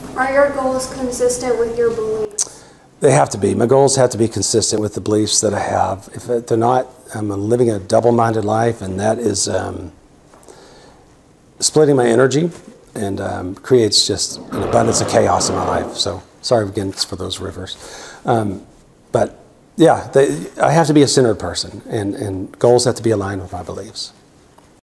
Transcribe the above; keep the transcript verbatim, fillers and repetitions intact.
Are your goals consistent with your beliefs? They have to be. My goals have to be consistent with the beliefs that I have. If they're not, I'm living a double-minded life, and that is um, splitting my energy and um, creates just an abundance of chaos in my life. So sorry again for those rivers. Um, but yeah, they, I have to be a centered person, and, and goals have to be aligned with my beliefs.